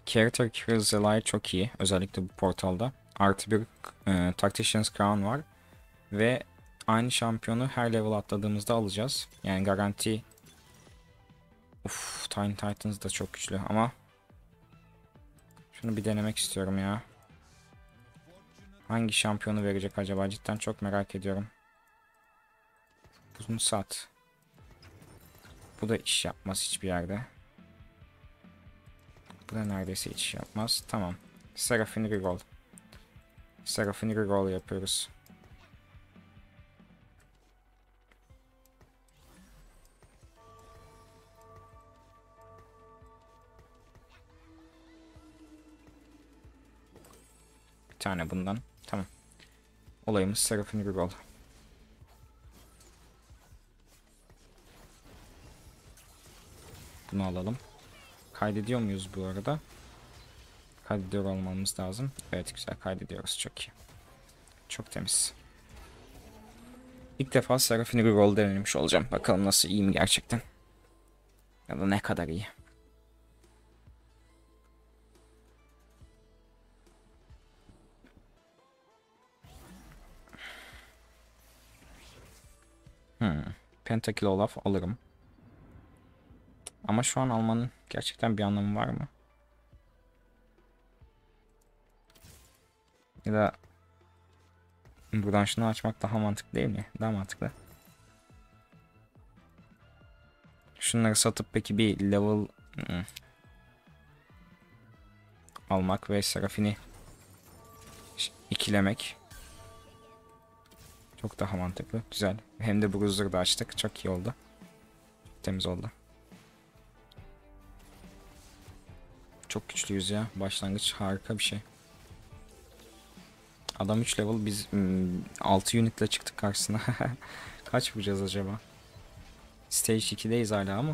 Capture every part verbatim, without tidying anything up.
Character Crucial çok iyi. Özellikle bu portalda. Artı bir e, Tactician's Crown var. Ve aynı şampiyonu her level atladığımızda alacağız. Yani garanti. Uf, Tiny Titans da çok güçlü ama şunu bir denemek istiyorum ya. Hangi şampiyonu verecek acaba? Cidden çok merak ediyorum. Uzun saat. Bu da iş yapmaz hiçbir yerde. Bu da neredeyse hiç iş yapmaz. Tamam. Seraphine Reroll. Seraphine Reroll yapıyoruz. Bir tane bundan. Tamam. Olayımız Seraphine Reroll. Bunu alalım. Kaydediyor muyuz bu arada? Kaydediyor olmamız lazım. Evet, güzel kaydediyoruz. Çok iyi. Çok temiz. İlk defa Seraphine Reroll denemiş olacağım. Bakalım nasıl, iyi mi gerçekten? Ya da ne kadar iyi. Hmm. Pentakill Olaf alırım. Ama şu an almanın gerçekten bir anlamı var mı? Ya da buradan şunu açmak daha mantıklı değil mi? Daha mantıklı. Şunları satıp peki bir level hmm, almak ve Seraphine ikilemek çok daha mantıklı. Güzel. Hem de Bruiser'ı da açtık. Çok iyi oldu. Temiz oldu. Çok güçlüyüz ya. Başlangıç harika bir şey. Adam üç level, biz hmm, altı unitle çıktık karşısına. Kaç vuracağız acaba? Stage ikideyiz hala ama.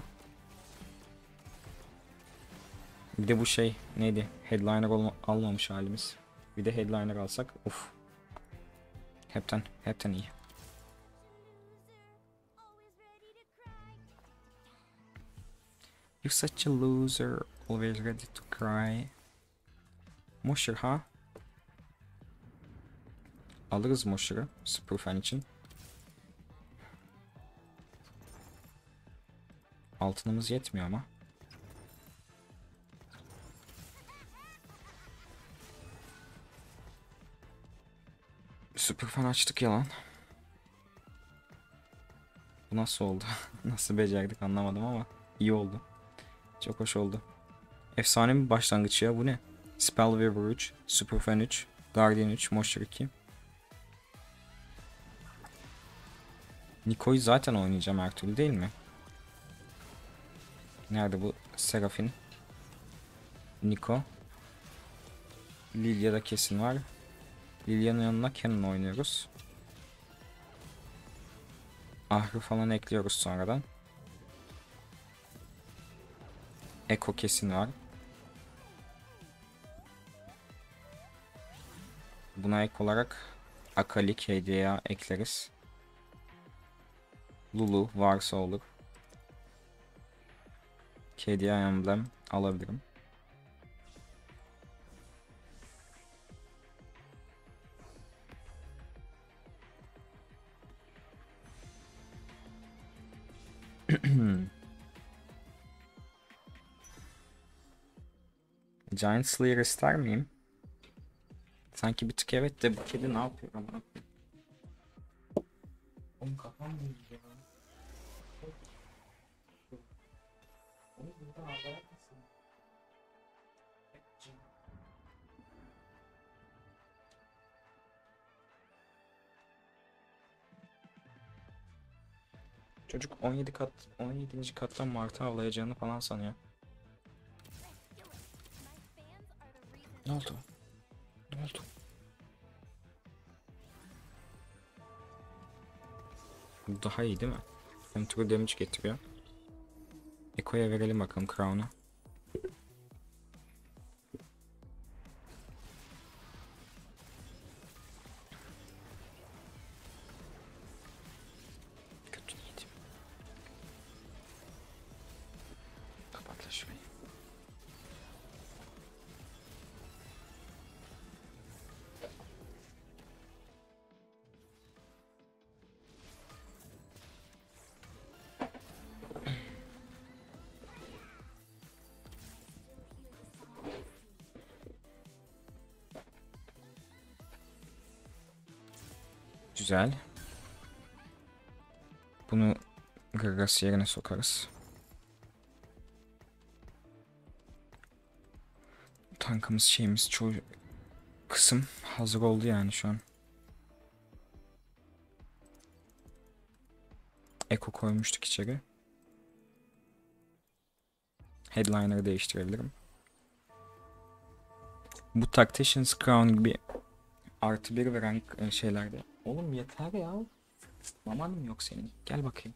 Bir de bu şey neydi? Headliner olma, almamış halimiz. Bir de headliner alsak. Uf. Hepten, hepten iyi. You're such a loser. Always ready to cry. Mosher ha? Alırız Mosher'ı. Superfan için. Altınımız yetmiyor ama. Superfan açtık yalan. Bu nasıl oldu? Nasıl becerdik anlamadım ama iyi oldu. Çok hoş oldu. Efsane bir başlangıç ya, bu ne? Spellweaver üç, Superfan üç, Guardian üç, Mosher iki. Niko'yu zaten oynayacağım her türlü değil mi? Nerede bu Seraphine? Niko. Lilia da kesin var. Lilia'nın yanına Kennen oynuyoruz. Ahri falan ekliyoruz sonradan. Eko kesin var. Buna ek olarak Akali, K D A ekleriz. Lulu varsa olur. K D A emblem alabilirim. Giant Slayer ister miyim? Sanki bir tık evet de bu kedi ne yapıyor ama? Oğlum kafam mı ya? Oğlum buradan ağlayak mısın? Çocuk on yedi kat on yedinci kattan martı avlayacağını falan sanıyor. Ne oldu? Ne oldu? Bu daha iyi değil mi? Hem true damage getiriyor. Eko'ya verelim bakalım Crown'u. Kötü yedim. Kapat la şurayı. Güzel. Bunu Gragas yerine sokarız. Tankımız şeyimiz çoğu kısım hazır oldu yani şu an. Eko koymuştuk içeri. Headliner'ı değiştirebilirim. Bu Tactician's Crown gibi artı bir veren e, şeylerde. Oğlum yeter ya. Maman mı yok senin? Gel bakayım.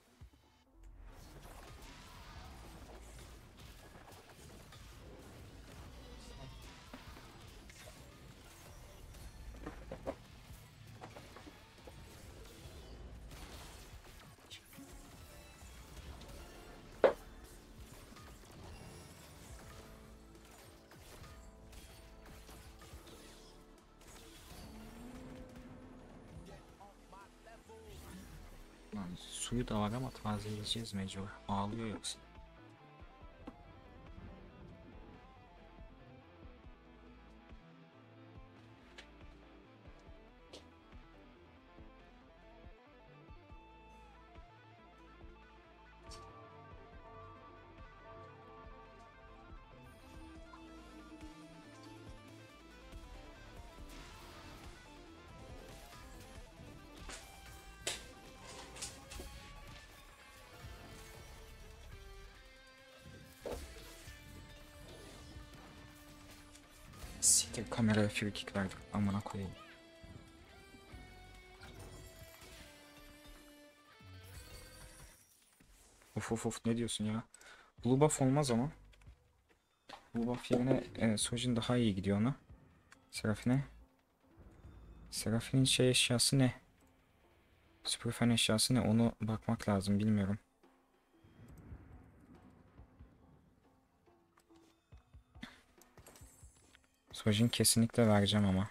Lan suyu da var ama tazeleyeceğiz mecbur. Ağlıyor yoksa. Siktir, kameraya free kick verdik. Amına koyayım. Of of of, ne diyorsun ya? Blue buff olmaz ama. Blue buff yerine e, Sojin daha iyi gidiyor ona. Seraphine. Seraphine'in şey eşyası ne? Superfan eşyası ne? Onu bakmak lazım, bilmiyorum. Sojin kesinlikle vereceğim ama.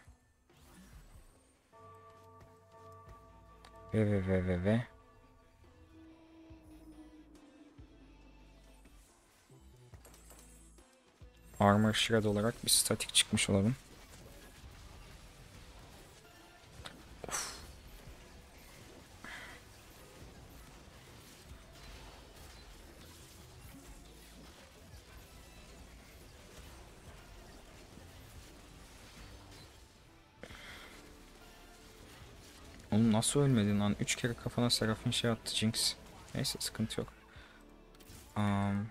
Ve ve ve ve ve. Armor Shred olarak bir statik çıkmış olalım. Of. Oğlum nasıl ölmedin lan? üç kere kafana Seraphine şey attı Jinx. Neyse, sıkıntı yok. Um,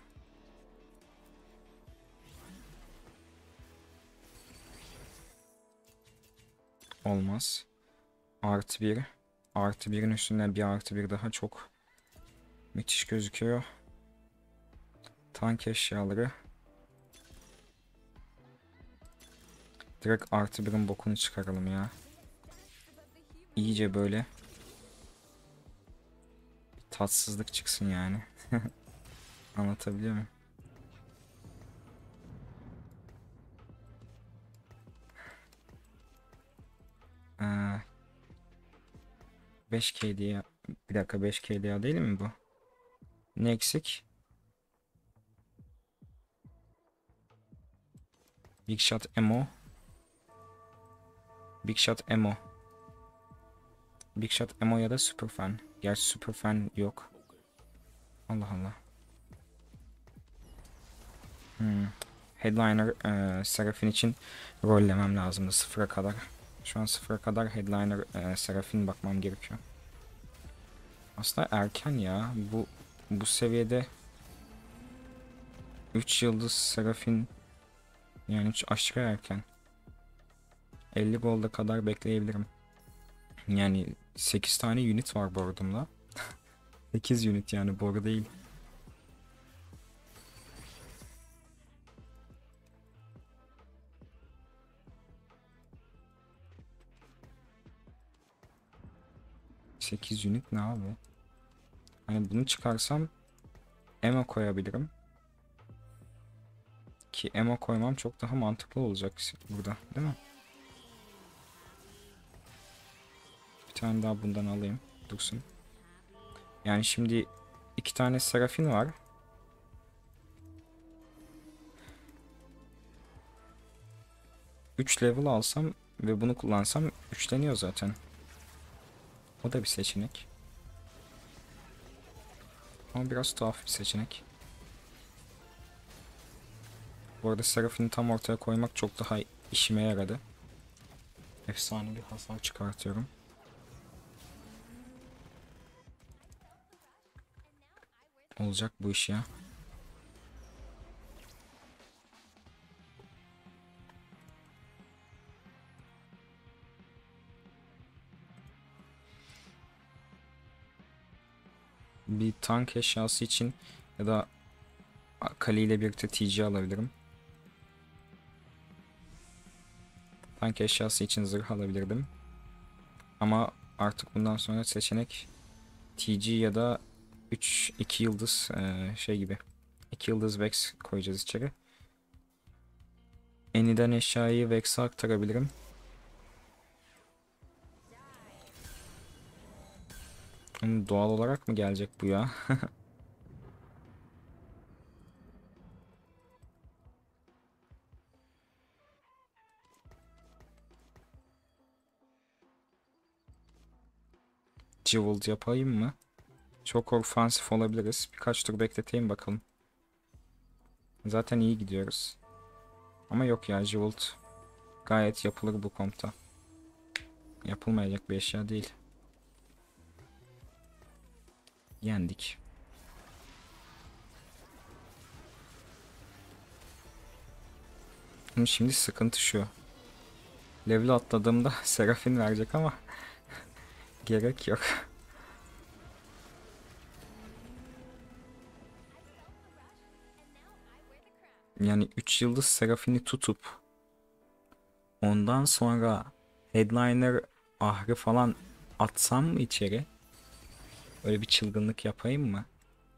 olmaz. Artı bir. Artı birin üstüne bir artı bir daha çok müthiş gözüküyor. Tank eşyaları. Direkt artı birin bokunu çıkaralım ya. İyice böyle tatsızlık çıksın yani. Anlatabiliyor muyum? Ee, beş K D A. Bir dakika, beş K D A değil mi bu? Ne eksik? Big Shot Ammo. Big Shot Ammo. Big Shot Ammo ya da Superfan. Gerçi Superfan yok. Allah Allah. Hmm. Headliner e, Seraphine için rollemem lazımdı sıfıra kadar. Şu an sıfıra kadar Headliner e, Seraphine bakmam gerekiyor. Aslında erken ya. Bu bu seviyede üç yıldız Seraphine yani hiç aşırı erken. elli golda kadar bekleyebilirim. Yani sekiz tane unit var board'umda. sekiz unit yani, board değil. sekiz unit ne abi? Hani bunu çıkarsam Ema koyabilirim. Ki Ema koymam çok daha mantıklı olacak burada, değil mi? Bir tane daha bundan alayım. Dursun. Yani şimdi iki tane Seraphine var. üç level alsam ve bunu kullansam üçleniyor zaten. O da bir seçenek. Ama biraz tuhaf bir seçenek. Bu arada Seraphine tam ortaya koymak çok daha işime yaradı. Efsane bir hasar çıkartıyorum. Olacak bu iş ya. Bir tank eşyası için ya da Kali ile birlikte T C alabilirim. Tank eşyası için zırh alabilirdim. Ama artık bundan sonra seçenek T G ya da üç iki yıldız e, şey gibi. iki yıldız Vex koyacağız içeri. Eniden eşyayı Vex'e aktarabilirim. Doğal olarak mı gelecek bu ya? Jeweled yapayım mı? Çok ofansif olabiliriz. Birkaç tur bekleteyim bakalım. Zaten iyi gidiyoruz. Ama yok ya, Jeweled gayet yapılır bu kompta. Yapılmayacak bir eşya değil. Yendik. Şimdi sıkıntı şu. Level atladığımda Seraphine verecek ama gerek yok. Yani üç yıldız Seraphine'i tutup ondan sonra Headliner Ahri falan atsam mı içeri? Öyle bir çılgınlık yapayım mı?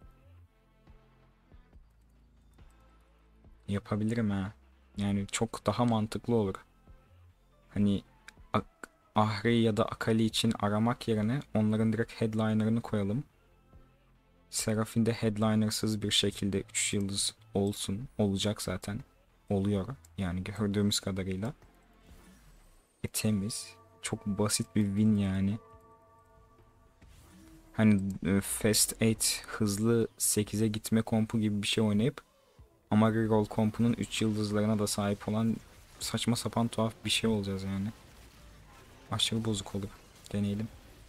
Yapabilirim ha. Yani çok daha mantıklı olur. Hani Ahri ya da Akali için aramak yerine onların direkt headliner'ını koyalım. Seraphine de headliner'sız bir şekilde üç yıldız olsun. Olacak zaten. Oluyor. Yani gördüğümüz kadarıyla. E, temiz. Çok basit bir win yani. Hani e, Fast sekiz hızlı sekize gitme kompu gibi bir şey oynayıp ama reroll kompunun üç yıldızlarına da sahip olan saçma sapan tuhaf bir şey olacağız yani. Aşırı bozuk olur. Deneyelim.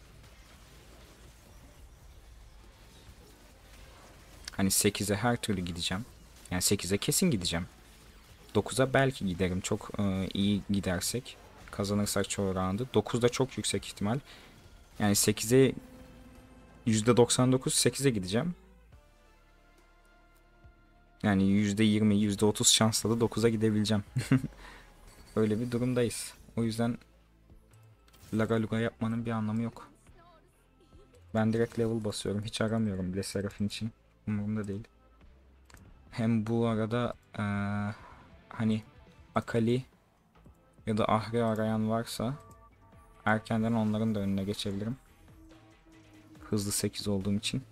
Hani sekize her türlü gideceğim. Yani sekize kesin gideceğim. dokuza belki giderim. Çok e, iyi gidersek. Kazanırsak çoğu roundu. dokuzda çok yüksek ihtimal. Yani sekize yüzde doksan dokuz sekize gideceğim. Yani yüzde yirmi, yüzde otuz şansla da dokuza gidebileceğim. Öyle bir durumdayız. O yüzden laga luga yapmanın bir anlamı yok. Ben direkt level basıyorum. Hiç aramıyorum bile Seraphine için. Umurumda değil. Hem bu arada ee, hani Akali ya da Ahri arayan varsa erkenden onların da önüne geçebilirim. Hızlı sekiz olduğum için.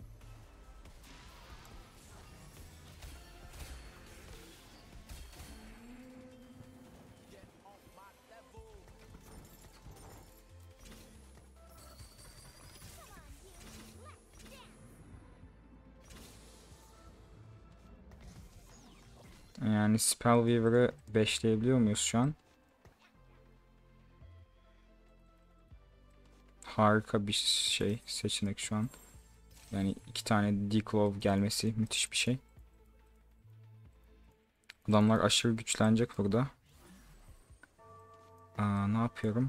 Yani Spellweaver'ı beşleyebiliyor muyuz şu an? Harika bir şey, seçenek şu an. Yani iki tane Declove gelmesi müthiş bir şey. Adamlar aşırı güçlenecek burada. Aa, ne yapıyorum?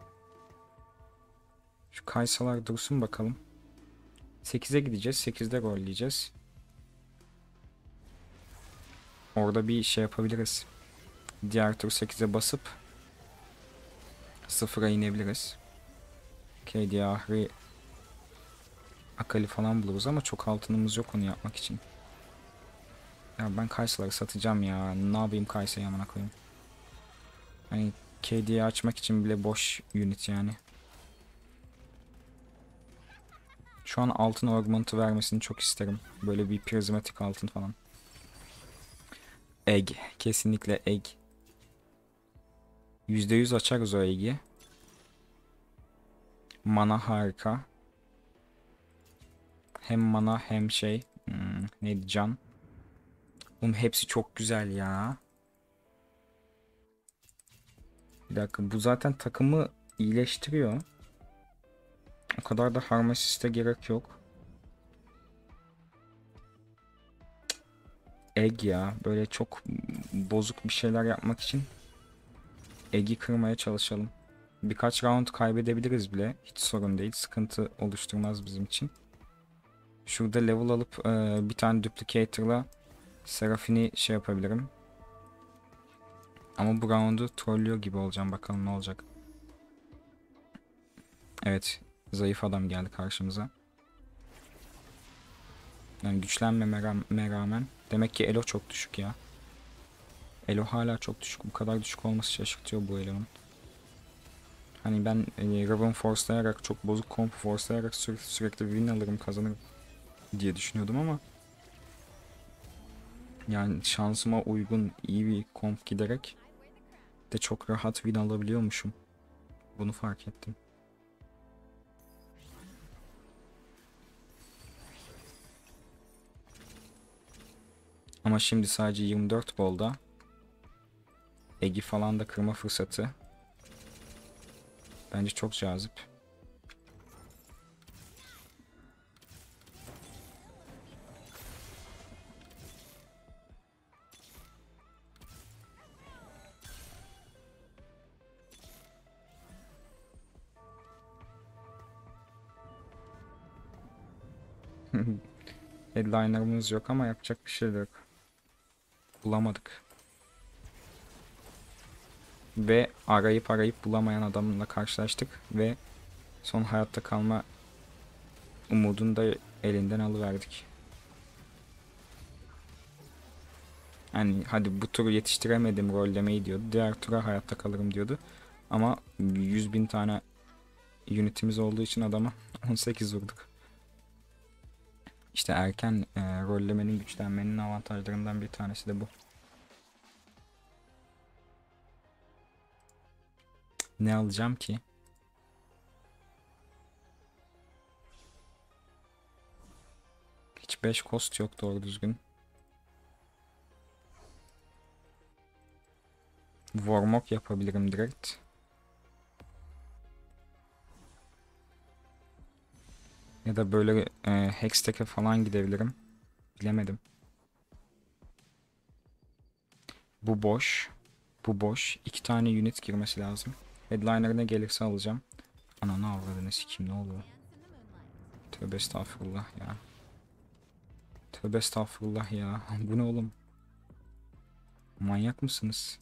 Şu Kaysalar dursun bakalım. sekize gideceğiz. sekizde rolleyeceğiz. Orada bir şey yapabiliriz. Diğer tur sekize basıp sıfıra inebiliriz. K D Ahri Akali falan buluruz ama çok altınımız yok onu yapmak için. Ya ben Kaysaları satacağım ya. Ne yapayım Kaysa'yı amına koyayım. Hani K D'yi açmak için bile boş unit yani. Şu an altın augment'ı vermesini çok isterim. Böyle bir prizmatik altın falan. Egg. Kesinlikle egg. yüzde yüz açarız o egg'i. Mana harika. Hem mana hem şey. Hmm, neydi can. Oğlum hepsi çok güzel ya. Bir dakika, bu zaten takımı iyileştiriyor. O kadar da Harmasis'te gerek yok. Egg ya. Böyle çok bozuk bir şeyler yapmak için Egg'i kırmaya çalışalım. Birkaç round kaybedebiliriz bile. Hiç sorun değil. Sıkıntı oluşturmaz bizim için. Şurada level alıp e, bir tane duplicator'la Seraphine şey yapabilirim. Ama bu round'u trollüyor gibi olacağım. Bakalım ne olacak. Evet. Zayıf adam geldi karşımıza. Yani güçlenmeme rağmen. Demek ki elo çok düşük ya. Elo hala çok düşük. Bu kadar düşük olması şaşırtıyor bu elonun. Hani ben e, Riven force'layarak, çok bozuk comp force'layarak sürekli, sürekli win alırım, kazanırım diye düşünüyordum ama yani şansıma uygun iyi bir comp giderek de çok rahat win alabiliyormuşum. Bunu fark ettim. Ama şimdi sadece yirmi dört bolda Egi falan da kırma fırsatı bence çok cazip. Headliner'ımız yok ama yapacak bir şey yok. Bulamadık. Ve arayıp arayıp bulamayan adamla karşılaştık ve son hayatta kalma umudunu da elinden alıverdik. Hani hadi bu turu yetiştiremedim rollemeyi diyordu. Diğer tura hayatta kalırım diyordu. Ama yüz bin tane unitimiz olduğu için adama on sekiz vurduk. İşte erken e, rollemenin, güçlenmenin avantajlarından bir tanesi de bu. Ne alacağım ki? Hiç beş cost yok doğru düzgün. Warmok yapabilirim direkt. Ya da böyle e, Hextech'e falan gidebilirim. Bilemedim. Bu boş. Bu boş. İki tane unit girmesi lazım. Headliner ne gelirse alacağım. Ananı avradını sikeyim, ne oluyor? Tövbe estağfurullah ya. Tövbe estağfurullah ya. Bu ne oğlum? Manyak mısınız?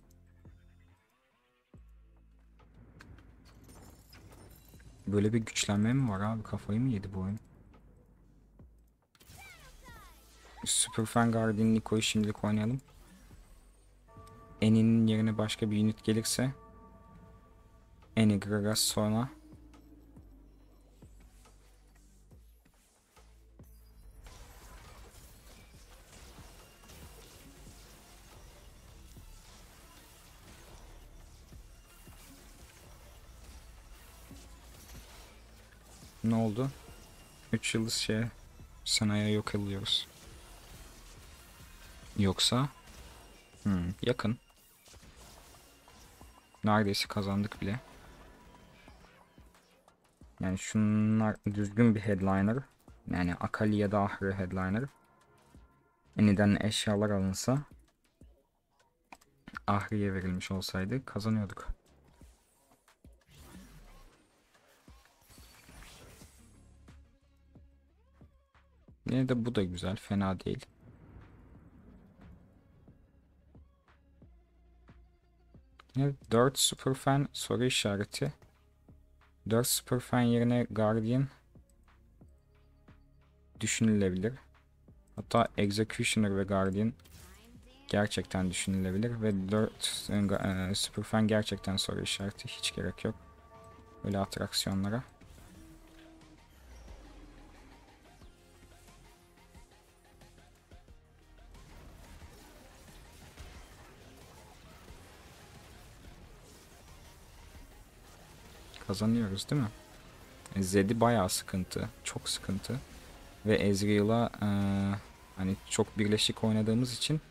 Böyle bir güçlenme mi var abi? Kafayı mı yedi bu oyun? Superfan Guardian Niko'yu şimdilik oynayalım. Eni'nin yerine başka bir unit gelirse Eni, Gragas sonra ne oldu? üç yıldız şey Sena'ya yok ediyoruz. Yoksa hmm, yakın. Neredeyse kazandık bile. Yani şunlar düzgün bir headliner. Yani Akali ya da Ahri headliner. Eni'den eşyalar alınsa Ahri'ye verilmiş olsaydı kazanıyorduk. Yine de bu da güzel, fena değil. Yine dört Superfan soru işareti. dört Superfan yerine Guardian düşünülebilir. Hatta Executioner ve Guardian gerçekten düşünülebilir ve dört e, Superfan gerçekten soru işareti, hiç gerek yok öyle atraksiyonlara. Kazanıyoruz değil mi? Zed'i bayağı sıkıntı. Çok sıkıntı. Ve Ezreal'a eee, hani çok birleşik oynadığımız için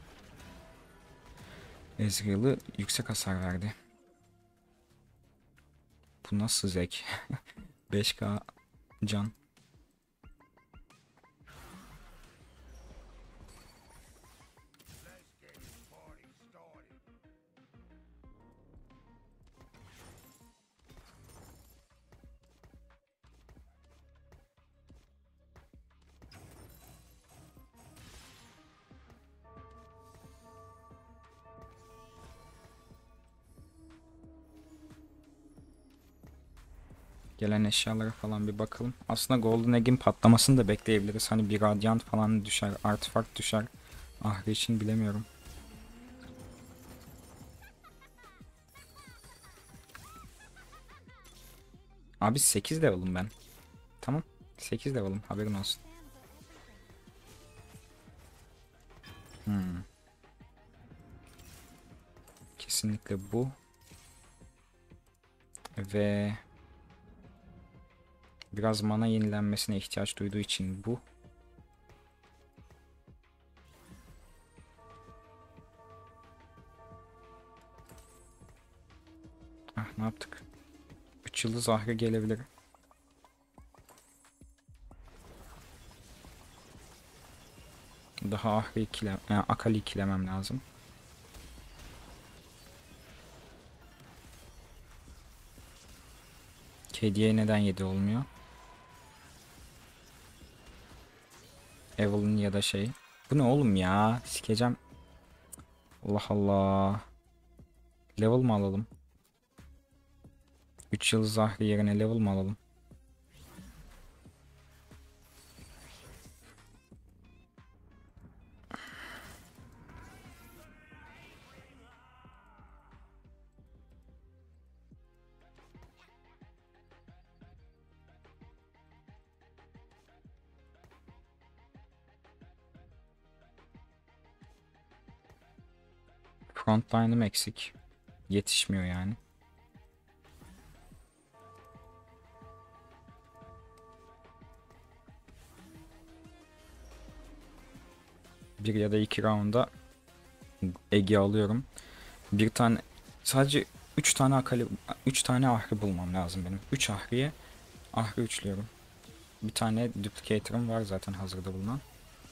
Ezreal'ı yüksek hasar verdi. Bu nasıl zek? beş K can. Gelen eşyalara falan bir bakalım. Aslında Golden Egg'in patlamasını da bekleyebiliriz. Hani bir Radiant falan düşer, artifakt düşer. Ahri için bilemiyorum. Abi sekiz level'ım ben. Tamam. sekiz level'ım, haberin olsun. Hmm. Kesinlikle bu. Ve biraz mana yenilenmesine ihtiyaç duyduğu için bu. Ah, ne yaptık? üç yıldız ahri gelebilir. Daha ahri ikile, yani Akali ikilemem lazım. Kediye neden yedi olmuyor? Evelyn ya da şey. Bu ne oğlum ya? Sikeceğim. Allah Allah. Level mı alalım? üç yıldız zahri yerine level mı alalım? Frontline'ım eksik. Yetişmiyor yani. Bir ya da iki rounda Ege alıyorum. Bir tane, sadece üç tane akali, üç tane ahri bulmam lazım benim. üç ahriye ahri üçlüyorum. Bir tane duplicator'ım var zaten hazırda bulunan.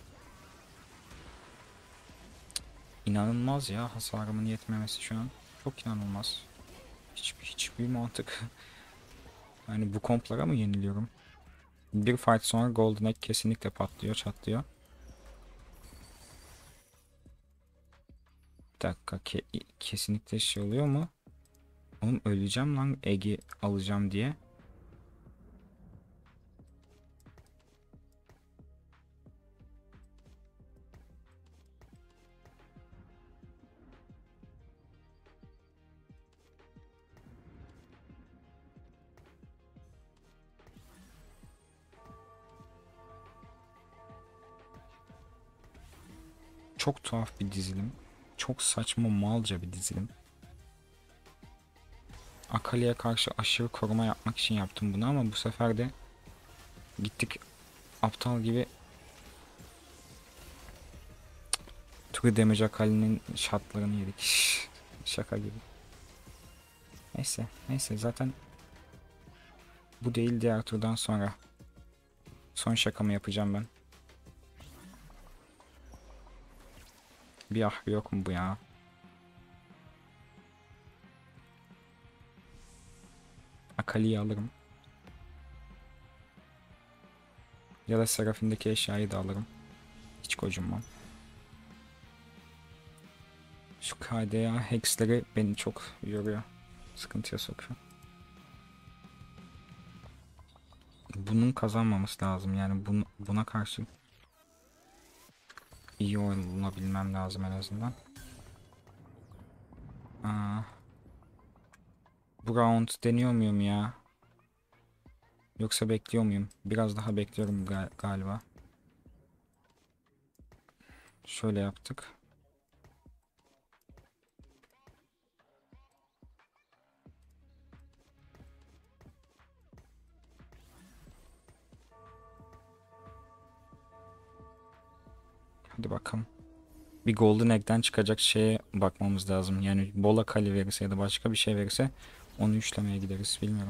İnanılmaz ya hasarımın yetmemesi şu an. Çok inanılmaz. Hiç, hiçbir mantık. Yani bu komplara mı yeniliyorum? Bir fight sonra Golden Egg kesinlikle patlıyor, çatlıyor. Bir dakika, ke kesinlikle şey oluyor mu? Oğlum öleceğim lan Egg'i alacağım diye. Çok tuhaf bir dizilim. Çok saçma malca bir dizilim. Akali'ye karşı aşırı koruma yapmak için yaptım bunu ama bu sefer de gittik aptal gibi True Damage Akali'nin şartlarını yedik. Şaka gibi. Neyse, neyse zaten bu değil, diğer turdan sonra son şakamı yapacağım ben. Bir ah yok mu bu ya? Akali'yi alırım. Ya da Seraphim'deki eşyayı da alırım. Hiç gocunmam. Şu K D A hexleri beni çok yoruyor. Sıkıntıya sokuyor. Bunun kazanmaması lazım. Yani bun, buna karşı iyi oynayabilmem lazım en azından. Aa, bu round deniyor muyum ya? Yoksa bekliyor muyum? Biraz daha bekliyorum gal galiba. Şöyle yaptık. Hadi bakalım. Bir Golden Egg'den çıkacak şeye bakmamız lazım. Yani Bola Kali verirse ya da başka bir şey verirse onu üçlemeye gideriz. Bilmiyorum.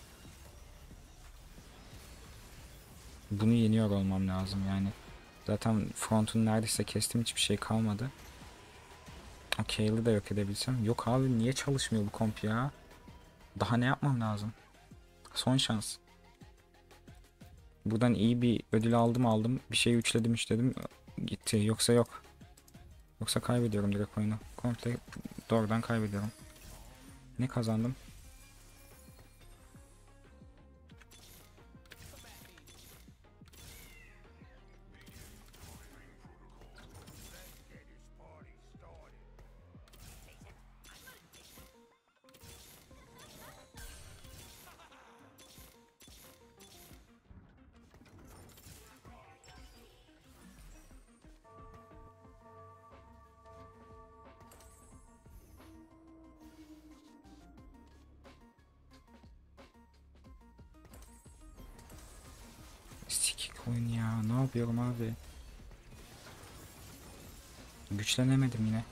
Bunu yeniyor olmam lazım yani. Zaten frontunu neredeyse kestim. Hiçbir şey kalmadı. O Kale'ı da yok edebilsem. Yok abi, niye çalışmıyor bu komp ya? Daha ne yapmam lazım? Son şans. Buradan iyi bir ödül aldım aldım. Bir şey üçledim üçledim. Gitti. Yoksa yok. Yoksa kaybediyorum direkt oyunu. Komple doğrudan kaybediyorum. Ne kazandım? Sikik oyun ya. Ne yapıyorum abi? Güçlenemedim yine.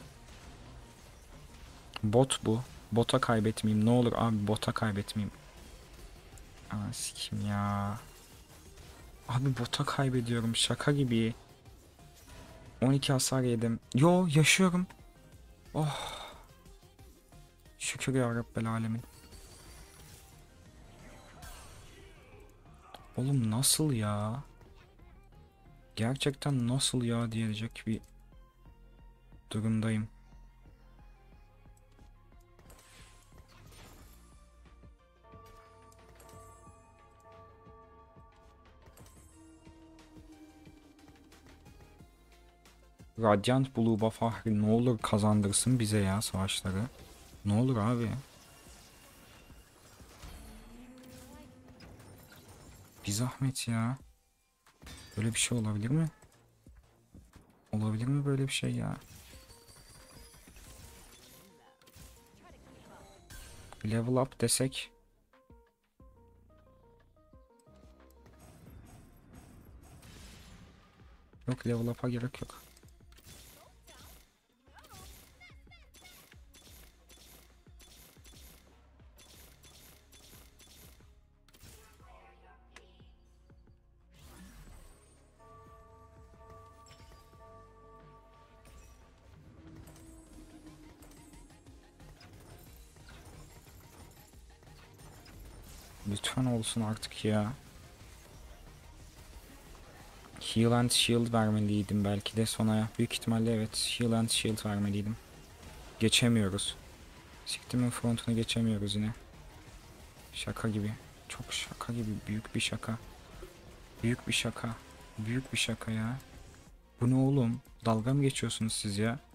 Bot bu. Bota kaybetmeyeyim. Ne olur abi, bota kaybetmeyeyim. Aa sikim ya. Abi bota kaybediyorum. Şaka gibi. on iki hasar yedim. Yo, yaşıyorum. Oh. Şükür ya Rabbel alemin. Oğlum nasıl ya? Gerçekten nasıl ya diyecek bir durumdayım. Radiant Blue'ba Fahri ne olur kazandırsın bize ya savaşları. Ne olur abi. Bir zahmet ya. Böyle bir şey olabilir mi? Olabilir mi böyle bir şey ya? Level up desek. Yok, level up'a gerek yok. Lütfen olsun artık ya. Heal and Shield vermeliydim belki de sona. Büyük ihtimalle evet. Heal and Shield vermeliydim. Geçemiyoruz. Siktimin frontunu geçemiyoruz yine. Şaka gibi. Çok şaka gibi. Büyük bir şaka. Büyük bir şaka. Büyük bir şaka ya. Bu ne oğlum? Dalga mı geçiyorsunuz siz ya?